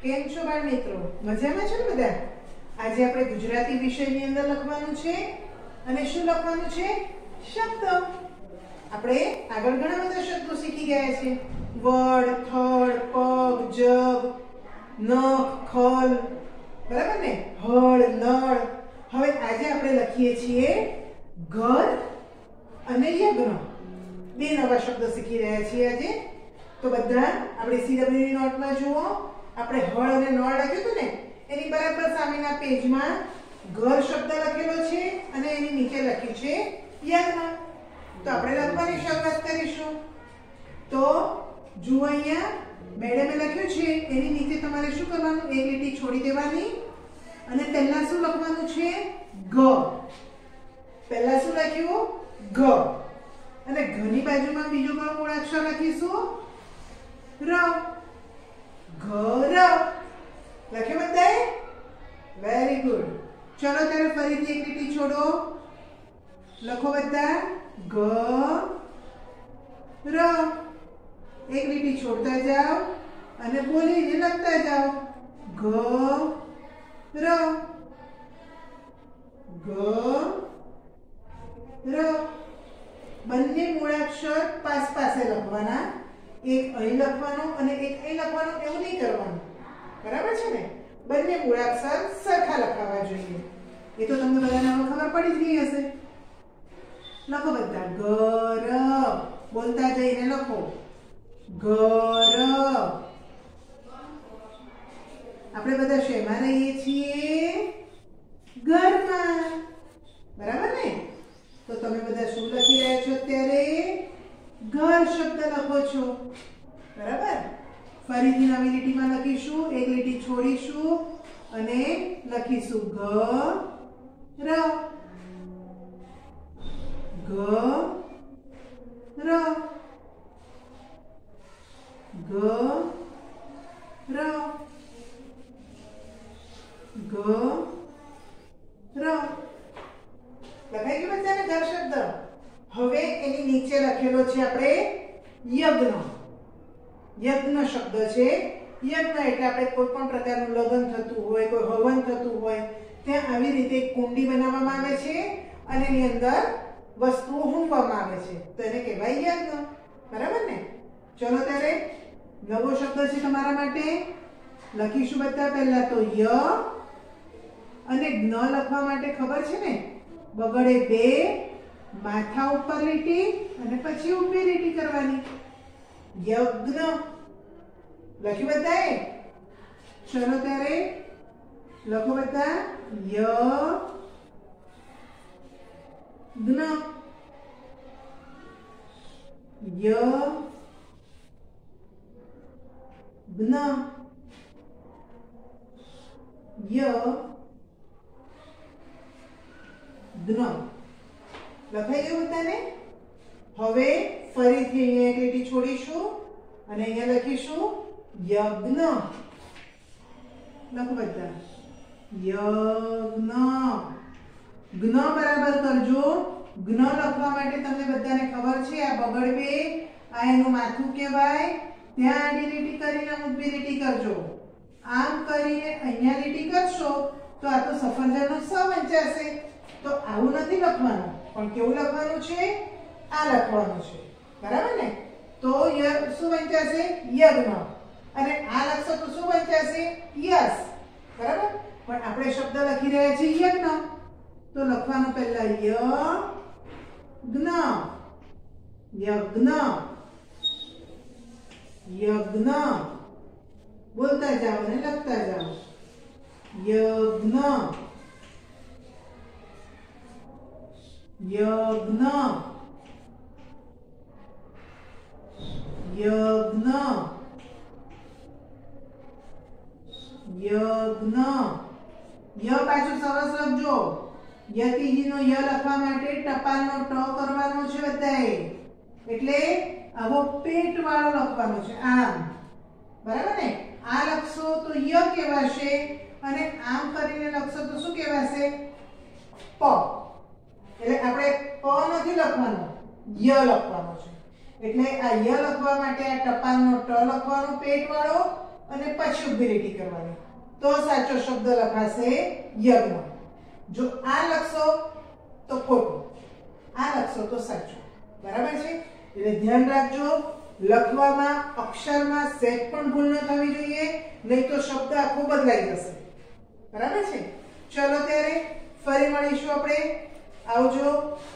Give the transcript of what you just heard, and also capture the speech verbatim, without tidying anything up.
કેમ છો બાળ મિત્રો? મજામાં છો ને બધા? આજે આપણે ગુજરાતી વિષયની અંદર લખવાનું છે અને શું લખવાનું છે? શબ્દ. આપણે આગળ ઘણા બધા શબ્દો શીખી ગયા છે. વડ, થડ, પગ, જગ, નખ, ખલ, બરાબર ને? હળ, નળ. હવે આજે આપણે લખીએ છીએ ઘર અને યજ્ઞ. બે નવા શબ્દો શીખી રહ્યા છીએ આજે. તો બધા આપણે સીડબ્લ્યુની નોટમાં જુઓ. આપણે હળ અને નળ લખ્યું હતું ને, એની બરાબર સામેના પેજમાં ઘર શબ્દ લખેલો છે અને એની નીચે લખ્યું છે યજ્ઞ. તો આપણે લખવાની શરૂઆત કરીશું. તો જુઓ, અહીંયા મેડમે લખ્યું છે એની નીચે તમારે શું કરવાનું? એક લીટી છોડી દેવાની અને પહેલા શું લખવાનું છે? ગ. પહેલા શું લખ્યું? ગ. અને ઘની બાજુમાં બીજો કયો મૂળાક્ષર લખીશું? ર. ઘર. લખ્યું બધાએ? Very good. ચલો ત્યારે ફરીથી એક લીટી છોડો. લખો બધા ગ ર. એક લીટી છોડતા જાઓ અને બોલીને લખતા જાઓ. ગ ર. ગ ર. બંને મૂળાક્ષર પાસ પાસે લખવાના. એક અહીં લખવાનો અને એક અહીં લખવાનો, એવું નહીં કરવાનું. બરાબર છે ને? બંને મૂળાક્ષર સરખા લખાવા જોઈએ. એ તો તમને બધાને હવે ખબર પડી જ ગઈ હશે. લખો બધા ઘર. બોલતા જઈને લખો ઘર. આપણે બધા શેમાં રહીએ છીએ? ઘરમાં. બરાબર ને? તો તમે બધા શું લખી રહ્યા છો અત્યારે? ઘર શબ્દ લખો છો. બરાબર? ફરીથી નવી લીટીમાં લખીશું. એક લીટી છોડીશું અને લખીશું ગ ર. ગ ર. ગ ર. ગ ર. લખાઈ ગયું બધાને ઘર શબ્દ? હવે એની નીચે લખેલો છે આપણે યજ્ઞ. યજ્ઞ શબ્દ છે. યજ્ઞ એટલે આપણે કોઈ પણ પ્રકારનું લગ્ન થતું હોય, કોઈ હવન થતું હોય, ત્યાં આવી રીતે એક કુંડી બનાવવામાં આવે છે અને એની અંદર વસ્તુઓ મૂકવામાં આવે છે. તો એને કહેવાય યજ્ઞ. બરાબર ને? ચલો ત્યારે નવો શબ્દ છે તમારા માટે. લખીશું બધા. પહેલા તો ય અને જ્ઞ લખવા માટે ખબર છે ને? બગડે બે, માથા ઉપર લીટી અને પછી ઊભી લીટી કરવાની. યજ્ઞ. લખ્યું બધાએ? ચલો ત્યારે લખો બધા ય જ્ઞ. ય જ્ઞ. ય જ્ઞ. લખાઈ ગયું બધાને? હવે ફરીથી અહીંયા એક લીટી છોડીશું અને અહીંયા લખીશું યજ્ઞ. લખો બધા યજ્ઞ. જ્ઞ બરાબર કરજો. જ્ઞ લખવા માટે તમને બધાને ખબર છે, આ બગડ બે, આ એનું માથું કહેવાય. ત્યાં આડી લીટી કરીને ઊભી લીટી કરજો. આમ કરીને અહીંયા લીટી કરશો તો આ તો સફરજનનો સ વંચાશે. તો આવું નથી લખવાનું, પણ કેવું લખવાનું છે? આ લખવાનું છે. બરાબર ને? તો ય શું વંચાશે? યજ્ઞ. અને આ લખશો તો શું વંચાશે? યસ. બરાબર? પણ આપણે શબ્દ લખી રહ્યા છીએ યજ્ઞ. તો લખવાનું પહેલા ય જ્ઞ. યજ્ઞ. યજ્ઞ. બોલતા જાઓ અને લખતા જાઓ. યજ્ઞ. યજ્ઞ. યજ્ઞ. યજ્ઞ. ય પાછું સરસ લખજો. યતિજીનો ય લખવા માટે ટપાલનો ટ કરવાનો છે બધાએ. એટલે આવો પેટ વાળો લખવાનો છે. આમ. બરાબર ને? આ લખશો તો ય કહેવાશે અને આમ કરીને લખશો તો શું કહેવાશે? પ. એટલે આપણે પ નથી લખવાનો, ય લખવાનો છે. એટલે આ ય લખવા માટે આ ટપાલનો ટ લખવાનો પેટ વાળો અને પછી ઉભી કરવાની તો સાચો શબ્દ લખાશે યજ્ઞ. જો આ લખશો તો ખોટું, આ લખશો તો સાચું. બરાબર છે? એટલે ધ્યાન રાખજો, લખવામાં અક્ષરમાં સેજ પણ ભૂલ ન થવી જોઈએ, નહીં તો શબ્દ આખો બદલાઈ જશે. બરાબર છે? ચલો ત્યારે ફરી મળીશું આપણે. આવજો.